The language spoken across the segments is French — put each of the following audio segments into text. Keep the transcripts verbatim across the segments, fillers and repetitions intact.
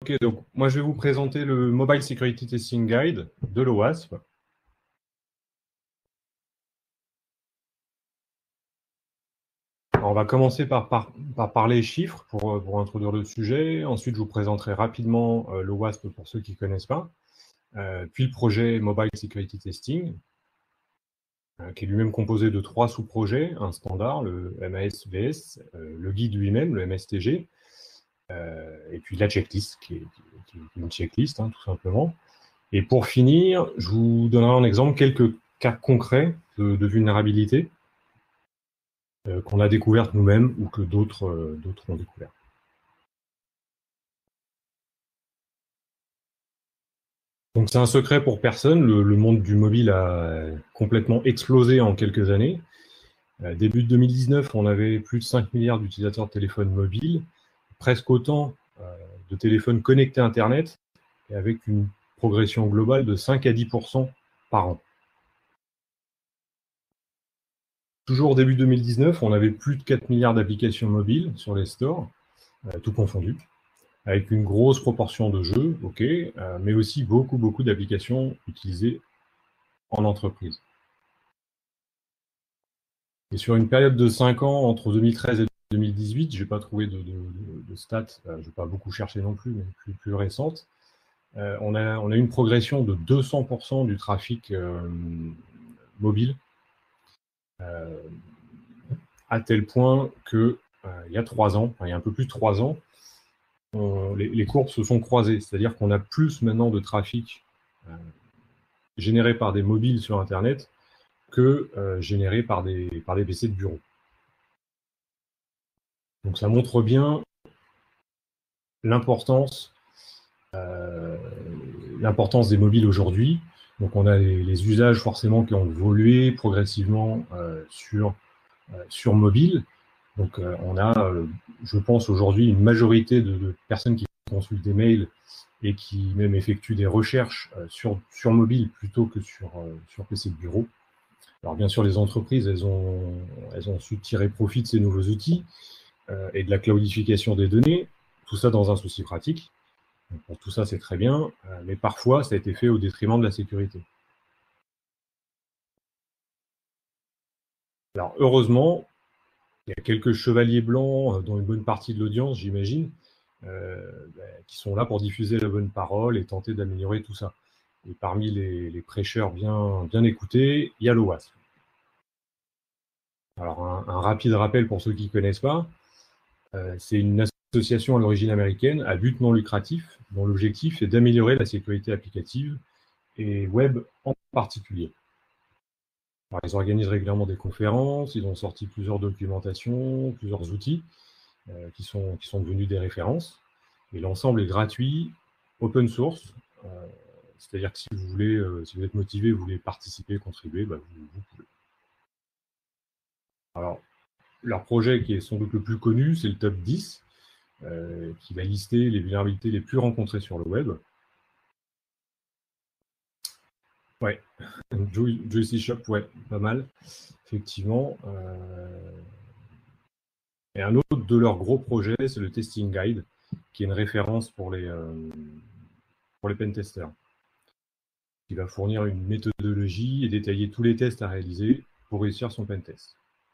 Ok, donc moi je vais vous présenter le Mobile Security Testing Guide de l'OWASP. On va commencer par, par, par parler chiffres pour, pour introduire le sujet. Ensuite, je vous présenterai rapidement euh, l'OWASP pour ceux qui ne connaissent pas. Euh, puis le projet Mobile Security Testing, euh, qui est lui-même composé de trois sous-projets, un standard, le M A S V S, euh, le guide lui-même, le M S T G, euh, et puis la checklist, qui est, qui est une checklist, hein, tout simplement. Et pour finir, je vous donnerai en exemple quelques cas concrets de, de vulnérabilité euh, qu'on a découvertes nous-mêmes ou que d'autres euh, d'autres ont découvert. Donc c'est un secret pour personne, le, le monde du mobile a complètement explosé en quelques années. Euh, début de deux mille dix-neuf, on avait plus de cinq milliards d'utilisateurs de téléphones mobiles, presque autant euh, de téléphones connectés à Internet, et avec une progression globale de cinq à dix pour cent par an. Toujours début deux mille dix-neuf, on avait plus de quatre milliards d'applications mobiles sur les stores, euh, tout confondu, avec une grosse proportion de jeux, ok, euh, mais aussi beaucoup, beaucoup d'applications utilisées en entreprise. Et sur une période de cinq ans, entre deux mille treize et deux mille dix-huit, je n'ai pas trouvé de, de, de, de stats, euh, je ne vais pas beaucoup chercher non plus, mais plus, plus récentes, euh, on, a, on a une progression de deux cents pour cent du trafic euh, mobile, euh, à tel point que euh, il y a trois ans, enfin, il y a un peu plus de trois ans, on, les, les courbes se sont croisées, c'est-à-dire qu'on a plus maintenant de trafic euh, généré par des mobiles sur Internet que euh, généré par des, par des P C de bureau. Donc ça montre bien l'importance euh, l'importance des mobiles aujourd'hui. Donc on a les, les usages forcément qui ont évolué progressivement euh, sur, euh, sur mobile. Donc euh, on a, euh, je pense aujourd'hui, une majorité de, de personnes qui consultent des mails et qui même effectuent des recherches euh, sur, sur mobile plutôt que sur, euh, sur P C de bureau. Alors bien sûr, les entreprises, elles ont, elles ont su tirer profit de ces nouveaux outils euh, et de la cloudification des données, tout ça dans un souci pratique. Donc, pour tout ça, c'est très bien, euh, mais parfois, ça a été fait au détriment de la sécurité. Alors heureusement, il y a quelques chevaliers blancs dans une bonne partie de l'audience, j'imagine, euh, bah, qui sont là pour diffuser la bonne parole et tenter d'améliorer tout ça. Et parmi les, les prêcheurs bien, bien écoutés, il y a l'OWASP. Alors un, un rapide rappel pour ceux qui ne connaissent pas, euh, c'est une association à l'origine américaine à but non lucratif, dont l'objectif est d'améliorer la sécurité applicative et web en particulier. Alors, ils organisent régulièrement des conférences, ils ont sorti plusieurs documentations, plusieurs outils euh, qui, sont, qui sont devenus des références. Et l'ensemble est gratuit, open source, euh, c'est-à-dire que si vous voulez, euh, si vous êtes motivé, vous voulez participer, contribuer, bah, vous, vous pouvez. Alors, leur projet qui est sans doute le plus connu, c'est le top dix, euh, qui va lister les vulnérabilités les plus rencontrées sur le web. Ouais, Juicy Shop, ouais, pas mal, effectivement. Euh... Et un autre de leurs gros projets, c'est le Testing Guide, qui est une référence pour les, euh, pour les pentesters, qui va fournir une méthodologie et détailler tous les tests à réaliser pour réussir son pentest.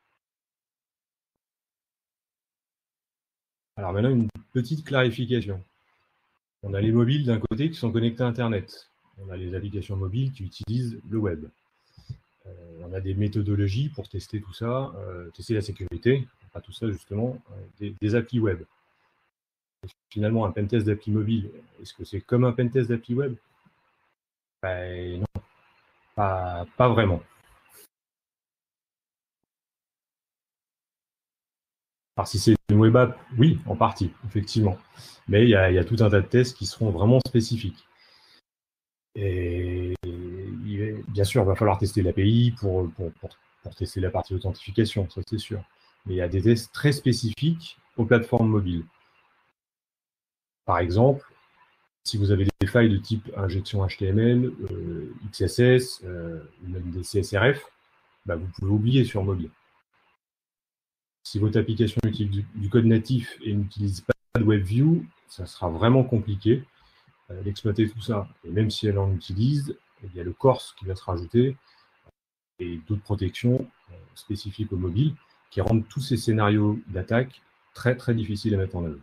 Alors maintenant, une petite clarification. On a les mobiles d'un côté qui sont connectés à Internet. On a les applications mobiles qui utilisent le web. Euh, on a des méthodologies pour tester tout ça, euh, tester la sécurité, pas tout ça justement, euh, des, des applis web. Et finalement, un pentest d'appli mobile, est-ce que c'est comme un pentest d'appli web? Ben non, pas, pas vraiment. Alors si c'est une web app, oui, en partie, effectivement. Mais il y a, il y a tout un tas de tests qui seront vraiment spécifiques. Et bien sûr, il va falloir tester l'A P I pour, pour, pour, pour tester la partie authentification, ça c'est sûr. Mais il y a des tests très spécifiques aux plateformes mobiles. Par exemple, si vous avez des failles de type injection H T M L, euh, X S S, euh, même des C S R F, bah vous pouvez oublier sur mobile. Si votre application utilise du, du code natif et n'utilise pas de WebView, ça sera vraiment compliqué euh, d'exploiter tout ça. Et même si elle en utilise, il y a le Corse qui va se rajouter et d'autres protections euh, spécifiques au mobile qui rendent tous ces scénarios d'attaque très très difficiles à mettre en œuvre.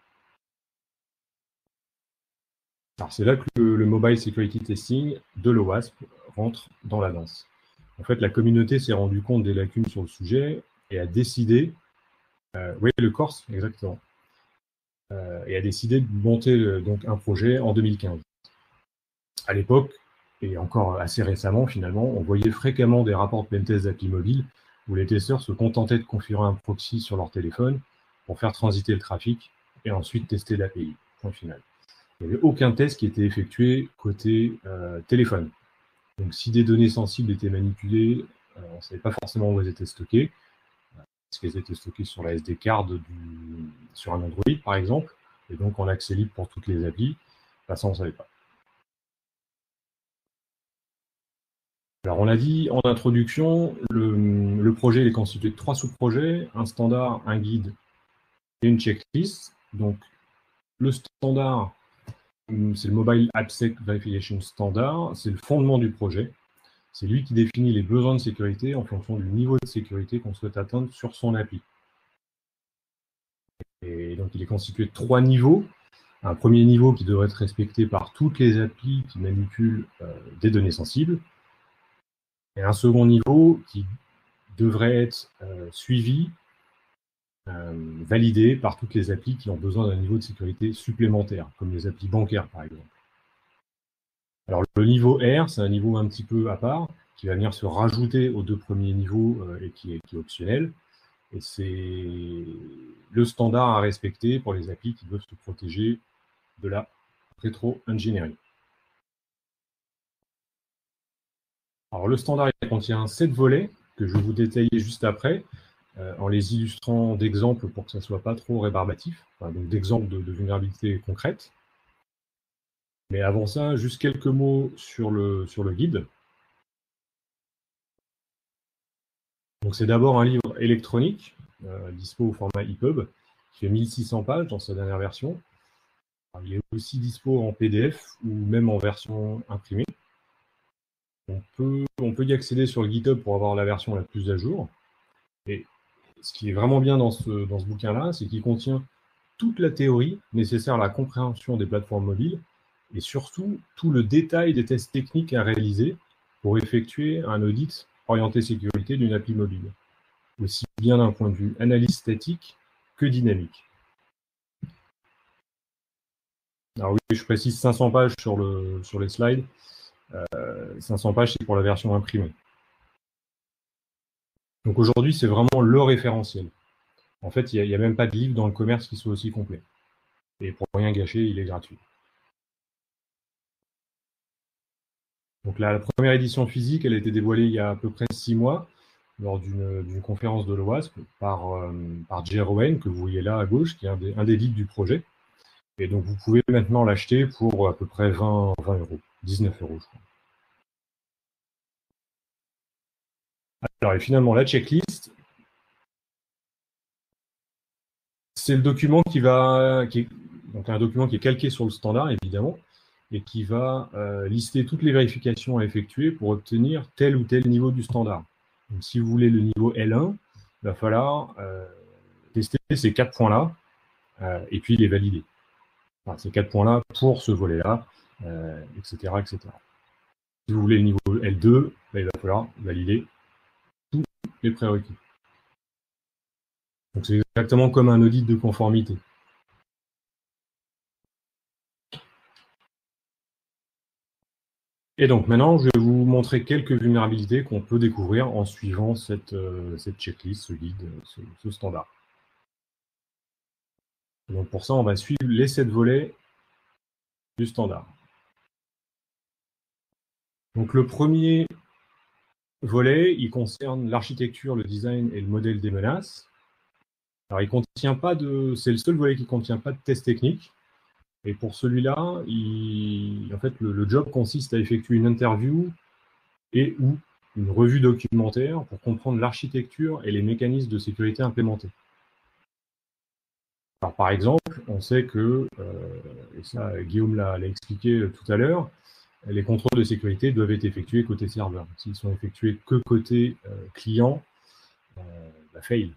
Alors c'est là que le, le Mobile Security Testing de l'OWASP rentre dans la danse. En fait, la communauté s'est rendue compte des lacunes sur le sujet et a décidé, euh, oui, le Corse, exactement, euh, et a décidé de monter euh, donc un projet en deux mille quinze. À l'époque, et encore assez récemment finalement, on voyait fréquemment des rapports de pentest d'appli mobile où les testeurs se contentaient de configurer un proxy sur leur téléphone pour faire transiter le trafic et ensuite tester l'A P I. Point final. Il n'y avait aucun test qui était effectué côté euh, téléphone. Donc si des données sensibles étaient manipulées, euh, on ne savait pas forcément où elles étaient stockées. Est-ce qu'elles étaient stockées sur la S D card du, sur un Android par exemple, et donc en accès libre pour toutes les applis, bah, ça on ne savait pas. Alors on a dit en introduction, le, le projet est constitué de trois sous-projets, un standard, un guide et une checklist. Donc le standard, c'est le Mobile AppSec Verification Standard, c'est le fondement du projet. C'est lui qui définit les besoins de sécurité en fonction du niveau de sécurité qu'on souhaite atteindre sur son appli. Et donc il est constitué de trois niveaux. Un premier niveau qui devrait être respecté par toutes les applis qui manipulent euh, des données sensibles. Et un second niveau qui devrait être euh, suivi, euh, validé par toutes les applis qui ont besoin d'un niveau de sécurité supplémentaire, comme les applis bancaires par exemple. Alors le niveau R, c'est un niveau un petit peu à part, qui va venir se rajouter aux deux premiers niveaux euh, et qui est, qui est optionnel. Et c'est le standard à respecter pour les applis qui doivent se protéger de la rétro-ingénierie. Alors le standard il contient sept volets que je vais vous détailler juste après, euh, en les illustrant d'exemples pour que ça ne soit pas trop rébarbatif, enfin, donc d'exemples de, de vulnérabilités concrètes. Mais avant ça, juste quelques mots sur le, sur le guide. Donc c'est d'abord un livre électronique, euh, dispo au format E P U B, qui fait mille six cents pages dans sa dernière version. Alors, il est aussi dispo en P D F ou même en version imprimée. On peut, on peut y accéder sur le GitHub pour avoir la version la plus à jour. Et ce qui est vraiment bien dans ce, dans ce bouquin-là, c'est qu'il contient toute la théorie nécessaire à la compréhension des plateformes mobiles et surtout tout le détail des tests techniques à réaliser pour effectuer un audit orienté sécurité d'une appli mobile, aussi bien d'un point de vue analyse statique que dynamique. Alors oui, je précise cinq cents pages sur, le, sur les slides. Euh, cinq cents pages, c'est pour la version imprimée. Donc aujourd'hui, c'est vraiment le référentiel. En fait, il n'y a, a même pas de livre dans le commerce qui soit aussi complet. Et pour rien gâcher, il est gratuit. Donc la, la première édition physique, elle a été dévoilée il y a à peu près six mois, lors d'une conférence de l'OWASP, par, euh, par Jay Rowan, que vous voyez là à gauche, qui est un des, un des leads du projet. Et donc vous pouvez maintenant l'acheter pour à peu près vingt, vingt euros, dix-neuf euros, je crois. Alors, et finalement, la checklist, c'est le document qui va, qui est, donc un document qui est calqué sur le standard, évidemment, et qui va euh, lister toutes les vérifications à effectuer pour obtenir tel ou tel niveau du standard. Donc, si vous voulez le niveau L un, il va falloir euh, tester ces quatre points-là euh, et puis les valider. Enfin, ces quatre points-là pour ce volet-là, euh, et cetera, et cetera. Si vous voulez le niveau L deux, là, il va falloir valider tous les prérequis. Donc c'est exactement comme un audit de conformité. Et donc maintenant, je vais vous montrer quelques vulnérabilités qu'on peut découvrir en suivant cette, euh, cette checklist, ce guide, ce, ce standard. Donc pour ça, on va suivre les sept volets du standard. Donc le premier volet, il concerne l'architecture, le design et le modèle des menaces. Alors il contient pas de, c'est le seul volet qui ne contient pas de test technique. Et pour celui-là, en fait, le, le job consiste à effectuer une interview et ou une revue documentaire pour comprendre l'architecture et les mécanismes de sécurité implémentés. Alors, par exemple, on sait que, euh, et ça Guillaume l'a expliqué tout à l'heure, les contrôles de sécurité doivent être effectués côté serveur. S'ils sont effectués que côté euh, client, euh, bah, fail.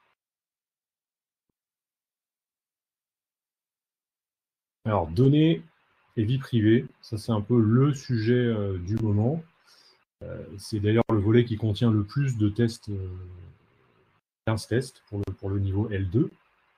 Alors, données et vie privée, ça c'est un peu le sujet euh, du moment. Euh, c'est d'ailleurs le volet qui contient le plus de tests, euh, quinze tests pour le, pour le niveau L deux.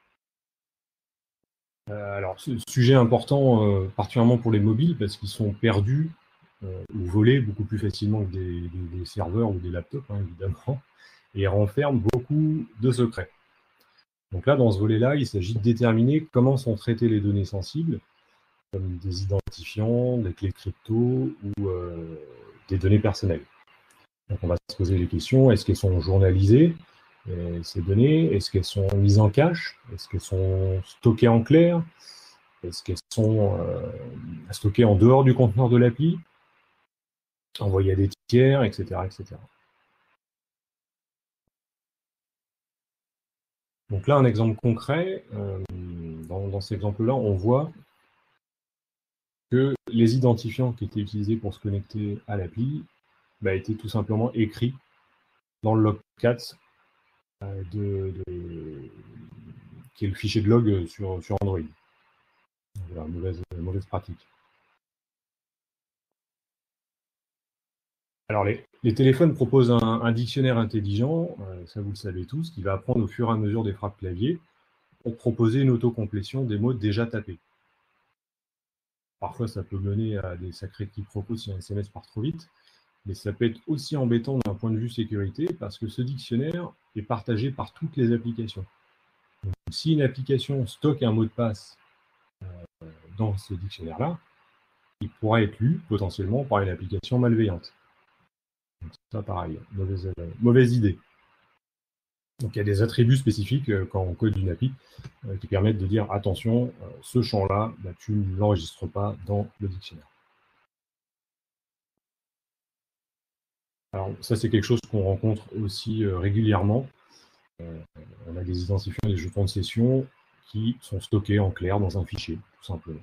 Euh, alors, sujet important, euh, particulièrement pour les mobiles, parce qu'ils sont perdus euh, ou volés beaucoup plus facilement que des, des, des serveurs ou des laptops, hein, évidemment, et renferment beaucoup de secrets. Donc là, dans ce volet-là, il s'agit de déterminer comment sont traitées les données sensibles, comme des identifiants, des clés crypto ou euh, des données personnelles. Donc on va se poser les questions, est-ce qu'elles sont journalisées, ces données? Est-ce qu'elles sont mises en cache? Est-ce qu'elles sont stockées en clair? Est-ce qu'elles sont euh, stockées en dehors du conteneur de l'appli, envoyées à des tiers, et cetera, et cetera. Donc là, un exemple concret, euh, dans, dans cet exemple-là, on voit que les identifiants qui étaient utilisés pour se connecter à l'appli bah, étaient tout simplement écrits dans le log quatre, euh, de, de, qui est le fichier de log sur, sur Android. Voilà, mauvaise, mauvaise pratique. Alors, les, les téléphones proposent un, un dictionnaire intelligent, euh, ça vous le savez tous, qui va apprendre au fur et à mesure des frappes clavier pour proposer une autocomplétion des mots déjà tapés. Parfois, ça peut mener à des sacrés quiproquos si un S M S part trop vite, mais ça peut être aussi embêtant d'un point de vue sécurité parce que ce dictionnaire est partagé par toutes les applications. Donc, si une application stocke un mot de passe euh, dans ce dictionnaire-là, il pourra être lu potentiellement par une application malveillante. Donc ça, pareil, mauvaise, euh, mauvaise idée. Donc il y a des attributs spécifiques euh, quand on code une appli euh, qui permettent de dire attention, euh, ce champ-là, bah, tu ne l'enregistres pas dans le dictionnaire. Alors ça, c'est quelque chose qu'on rencontre aussi euh, régulièrement. Euh, on a des identifiants des jetons de session qui sont stockés en clair dans un fichier, tout simplement.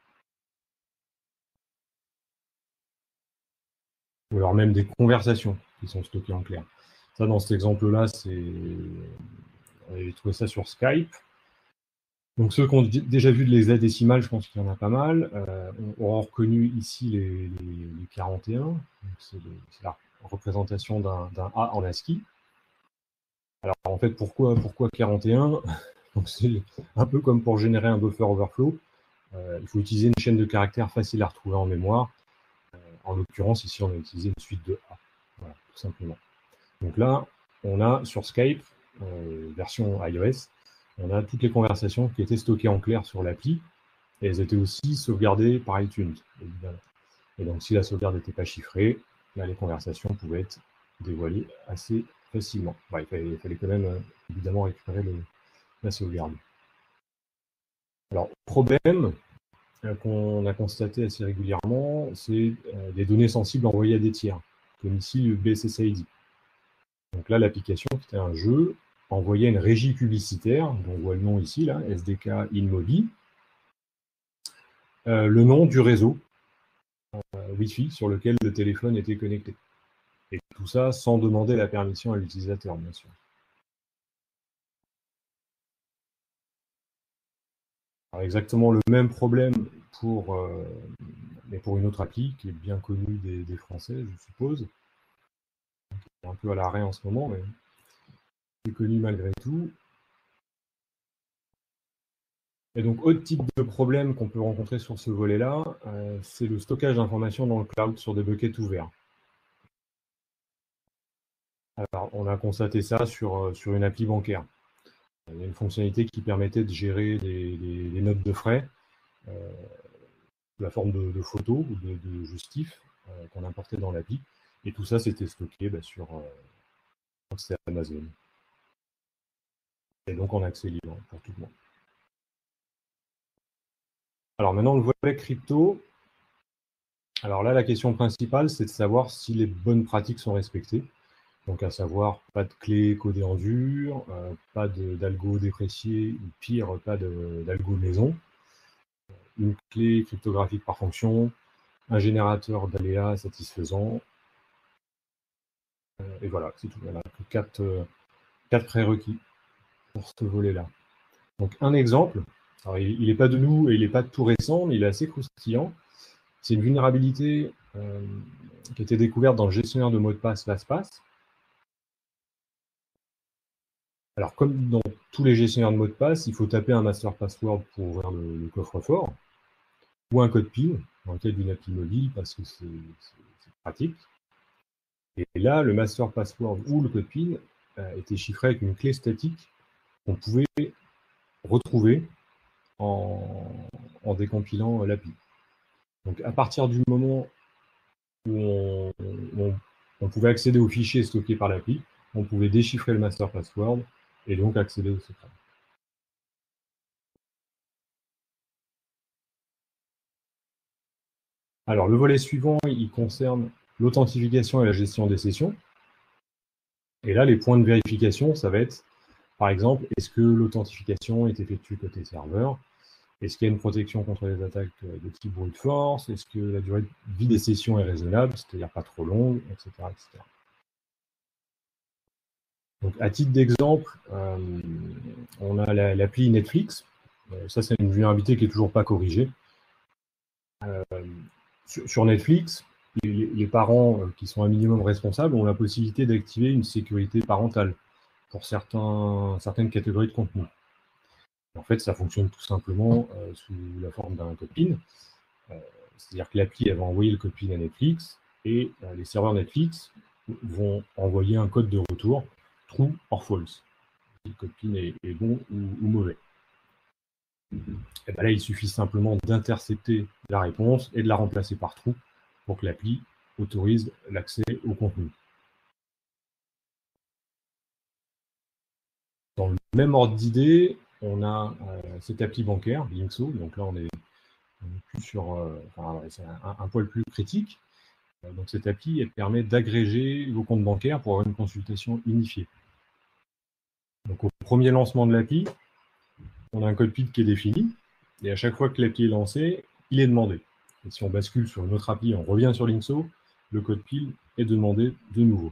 Ou alors même des conversations qui sont stockées en clair. Ça, dans cet exemple-là, c'est... on avait trouvé ça sur Skype. Donc ceux qui ont déjà vu de l'hexadécimal, je pense qu'il y en a pas mal. Euh, on aura reconnu ici les, les, les quarante et un. C'est la représentation d'un A en ASCII. Alors en fait, pourquoi, pourquoi quarante et un? C'est un peu comme pour générer un buffer overflow. Euh, il faut utiliser une chaîne de caractères facile à retrouver en mémoire. Euh, en l'occurrence, ici, on a utilisé une suite de A. Voilà, tout simplement. Donc là, on a sur Skype, euh, version iOS, on a toutes les conversations qui étaient stockées en clair sur l'appli, et elles étaient aussi sauvegardées par iTunes, évidemment. Et donc, si la sauvegarde n'était pas chiffrée, là, les conversations pouvaient être dévoilées assez facilement. Bon, il, fallait, il fallait quand même, euh, évidemment, récupérer le, la sauvegarde. Alors, problème euh, qu'on a constaté assez régulièrement, c'est euh, des données sensibles envoyées à des tiers, comme ici le B S S I D. Donc là, l'application, qui était un jeu, envoyait une régie publicitaire, dont on voit le nom ici, là, S D K InMobi, euh, le nom du réseau euh, Wi-Fi sur lequel le téléphone était connecté. Et tout ça sans demander la permission à l'utilisateur, bien sûr. Alors exactement le même problème pour, euh, mais pour une autre appli qui est bien connue des, des Français, je suppose. Qui est un peu à l'arrêt en ce moment, mais qui est connue malgré tout. Et donc, autre type de problème qu'on peut rencontrer sur ce volet-là, euh, c'est le stockage d'informations dans le cloud sur des buckets ouverts. Alors, on a constaté ça sur, sur une appli bancaire. Il y a une fonctionnalité qui permettait de gérer des, des, des notes de frais euh, sous la forme de, de photos ou de, de justifs euh, qu'on importait dans l'appli. Et tout ça, c'était stocké bah, sur euh, Amazon. Et donc en accès libre pour tout le monde. Alors maintenant, le volet crypto. Alors là, la question principale, c'est de savoir si les bonnes pratiques sont respectées. Donc, à savoir, pas de clé codée en dur, euh, pas d'algo déprécié, ou pire, pas d'algo maison, une clé cryptographique par fonction, un générateur d'aléas satisfaisant, euh, et voilà, c'est tout. Voilà, quatre, euh, quatre prérequis pour ce volet-là. Donc, un exemple, alors, il n'est pas de nous et il n'est pas tout récent, mais il est assez croustillant. C'est une vulnérabilité euh, qui a été découverte dans le gestionnaire de mots de passe LastPass. Alors, comme dans tous les gestionnaires de mots de passe, il faut taper un master password pour ouvrir le, le coffre-fort, ou un code PIN, dans le cas d'une appli mobile, parce que c'est pratique. Et là, le master password ou le code PIN euh, était chiffré avec une clé statique qu'on pouvait retrouver en, en décompilant l'appli. Donc, à partir du moment où on, on, on pouvait accéder aux fichiers stockés par l'appli, on pouvait déchiffrer le master password et donc accéder au secret. Alors, le volet suivant, il concerne l'authentification et la gestion des sessions. Et là, les points de vérification, ça va être, par exemple, est-ce que l'authentification est effectuée côté serveur? Est-ce qu'il y a une protection contre les attaques de type brute force? Est-ce que la durée de vie des sessions est raisonnable, c'est-à-dire pas trop longue, et cetera, et cetera. Donc, à titre d'exemple, euh, on a l'appli la, Netflix. Euh, ça, c'est une vulnérabilité qui n'est toujours pas corrigée. Euh, sur, sur Netflix, les, les parents euh, qui sont un minimum responsables ont la possibilité d'activer une sécurité parentale pour certains, certaines catégories de contenu. En fait, ça fonctionne tout simplement euh, sous la forme d'un code PIN. Euh, C'est-à-dire que l'appli va envoyer le code PIN à Netflix et euh, les serveurs Netflix vont envoyer un code de retour true or false. Si le code PIN est, est bon ou, ou mauvais. Et ben là, il suffit simplement d'intercepter la réponse et de la remplacer par true pour que l'appli autorise l'accès au contenu. Dans le même ordre d'idée, on a euh, cette appli bancaire, Linkso. Donc là, on est, on est plus sur, euh, enfin, c'est un, un poil plus critique. Euh, donc cette appli, elle permet d'agréger vos comptes bancaires pour avoir une consultation unifiée. Donc au premier lancement de l'appli, on a un code PIN qui est défini, et à chaque fois que l'appli est lancée, il est demandé. Et si on bascule sur une autre appli, on revient sur Linkso, le code PIN est demandé de nouveau.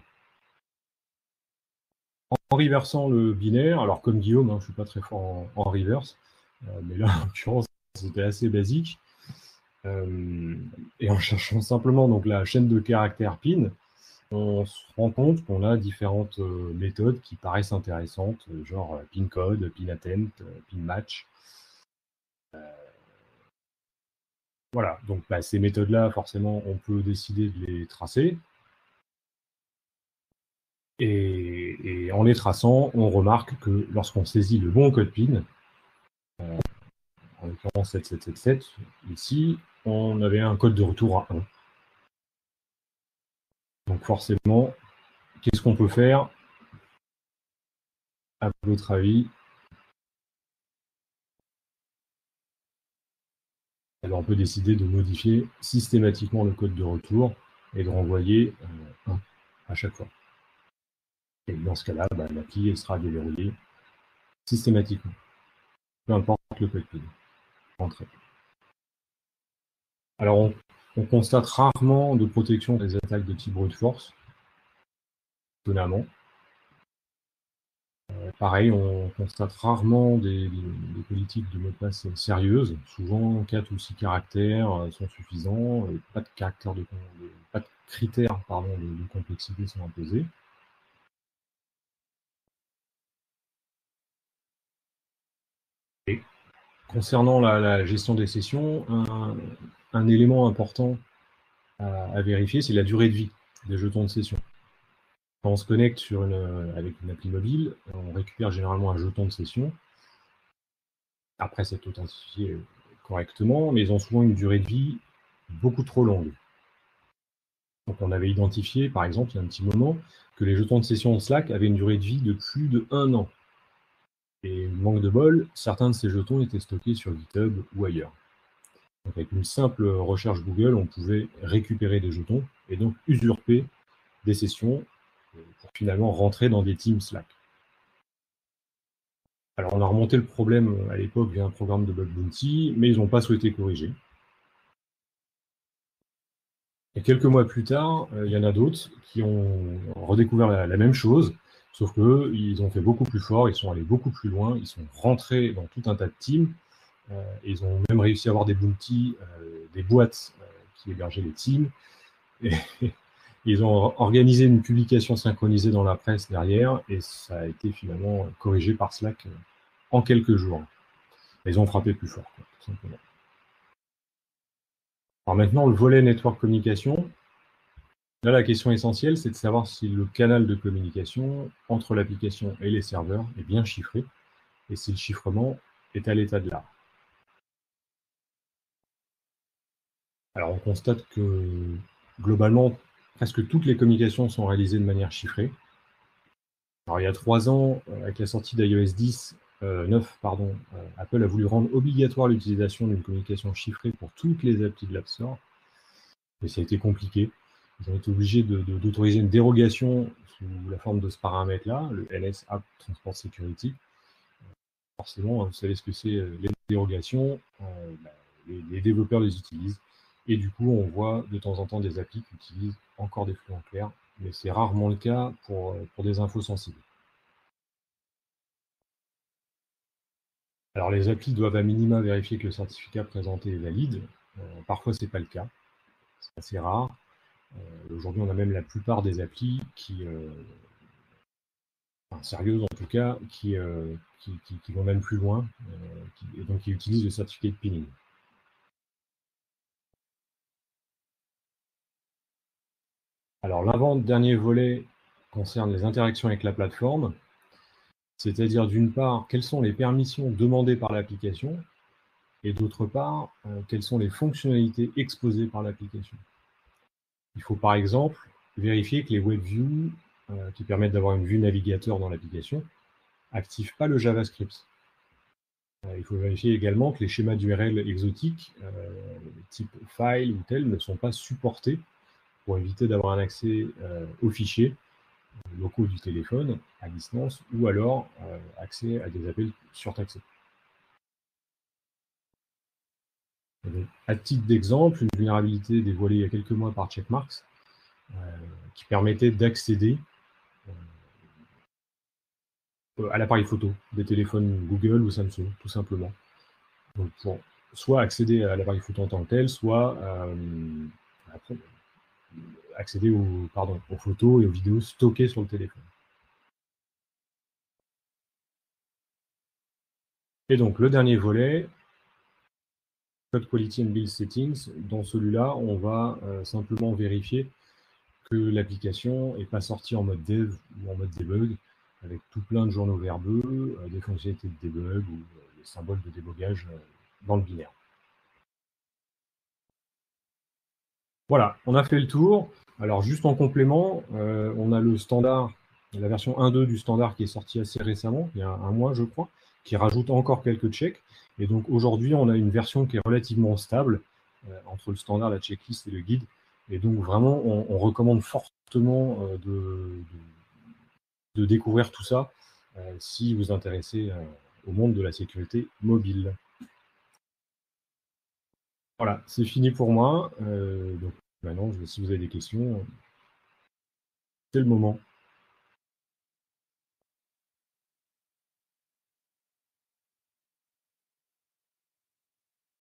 En reversant le binaire, alors comme Guillaume, hein, je ne suis pas très fort en, en reverse, euh, mais là, en l'occurrence, c'était assez basique. Euh, et en cherchant simplement donc, la chaîne de caractères PIN, on se rend compte qu'on a différentes euh, méthodes qui paraissent intéressantes, genre euh, PIN code, PIN attempt, euh, PIN match. Euh, voilà, donc bah, ces méthodes-là, forcément, on peut décider de les tracer. Et, et en les traçant, on remarque que lorsqu'on saisit le bon code PIN, euh, en l'occurrence sept sept sept sept, ici, on avait un code de retour à un. Donc forcément, qu'est-ce qu'on peut faire, à votre avis? Alors on peut décider de modifier systématiquement le code de retour et de renvoyer euh, un à chaque fois. Et dans ce cas-là, bah, l'appli sera déverrouillée systématiquement, peu importe le code PIN entré. Alors on, on constate rarement de protection des attaques de type brute force, étonnamment. Euh, pareil, on constate rarement des, des, des politiques de mot de passe sérieuses. Souvent, quatre ou six caractères sont suffisants. Et pas de caractères de, de pas de critères pardon, de, de complexité sont imposés. Et concernant la, la gestion des sessions, un, un élément important à, à vérifier, c'est la durée de vie des jetons de session. Quand on se connecte sur une, avec une appli mobile, on récupère généralement un jeton de session. Après s'être authentifié correctement, mais ils ont souvent une durée de vie beaucoup trop longue. Donc on avait identifié, par exemple, il y a un petit moment, que les jetons de session Slack avaient une durée de vie de plus de un an. Et manque de bol, certains de ces jetons étaient stockés sur GitHub ou ailleurs. Donc avec une simple recherche Google, on pouvait récupérer des jetons et donc usurper des sessions pour finalement rentrer dans des teams Slack. Alors, on a remonté le problème à l'époque via un programme de bug bounty, mais ils n'ont pas souhaité corriger. Et quelques mois plus tard, il euh, y en a d'autres qui ont redécouvert la, la même chose, sauf qu'eux, ils ont fait beaucoup plus fort, ils sont allés beaucoup plus loin, ils sont rentrés dans tout un tas de teams, euh, et ils ont même réussi à avoir des bounties, euh, des boîtes euh, qui hébergeaient les teams, et ils ont organisé une publication synchronisée dans la presse derrière, et ça a été finalement corrigé par Slack en quelques jours. Ils ont frappé plus fort, quoi, tout simplement. Alors maintenant, le volet network communication. Là, la question essentielle, c'est de savoir si le canal de communication entre l'application et les serveurs est bien chiffré et si le chiffrement est à l'état de l'art. Alors, on constate que globalement, presque toutes les communications sont réalisées de manière chiffrée. Alors, il y a trois ans, avec la sortie d'iOS dix, euh, neuf, pardon, euh, Apple a voulu rendre obligatoire l'utilisation d'une communication chiffrée pour toutes les applis de l'App Store. Mais ça a été compliqué. Ils ont été obligés d'autoriser une dérogation sous la forme de ce paramètre-là, le L S App Transport Security. Forcément, vous savez ce que c'est les dérogations, euh, bah, les, les développeurs les utilisent. Et du coup, on voit de temps en temps des applis qui utilisent encore des flux en clair, mais c'est rarement le cas pour, pour des infos sensibles. Alors, les applis doivent à minima vérifier que le certificat présenté est valide. Euh, parfois, ce n'est pas le cas. C'est assez rare. Euh, Aujourd'hui, on a même la plupart des applis qui, euh, enfin, sérieuses en tout cas, qui, euh, qui, qui, qui vont même plus loin, euh, qui, et donc qui utilisent le certificat de pinning. Alors, l'avant-dernier volet concerne les interactions avec la plateforme, c'est-à-dire d'une part, quelles sont les permissions demandées par l'application, et d'autre part, euh, quelles sont les fonctionnalités exposées par l'application. Il faut par exemple vérifier que les WebViews, euh, qui permettent d'avoir une vue navigateur dans l'application, n'activent pas le JavaScript. Euh, il faut vérifier également que les schémas d'U R L exotiques, euh, type file ou tel, ne sont pas supportés pour éviter d'avoir un accès euh, aux fichiers locaux du téléphone à distance ou alors euh, accès à des appels surtaxés. Donc, à titre d'exemple, une vulnérabilité dévoilée il y a quelques mois par Checkmarx euh, qui permettait d'accéder euh, à l'appareil photo des téléphones Google ou Samsung, tout simplement. Donc, pour soit accéder à l'appareil photo en tant que tel, soit euh, après, accéder aux, pardon, aux photos et aux vidéos stockées sur le téléphone. Et donc, le dernier volet, Code Quality and Build Settings. Dans celui-là, on va euh, simplement vérifier que l'application n'est pas sortie en mode dev ou en mode debug, avec tout plein de journaux verbeux, euh, des fonctionnalités de debug ou euh, des symboles de débogage euh, dans le binaire. Voilà, on a fait le tour. Alors, juste en complément, euh, on a le standard, la version un point deux du standard qui est sortie assez récemment, il y a un mois, je crois, qui rajoute encore quelques checks. Et donc, aujourd'hui, on a une version qui est relativement stable euh, entre le standard, la checklist et le guide. Et donc, vraiment, on, on recommande fortement euh, de, de, de découvrir tout ça euh, si vous vous intéressez euh, au monde de la sécurité mobile. Voilà, c'est fini pour moi. Euh, donc, maintenant, si vous avez des questions, c'est le moment.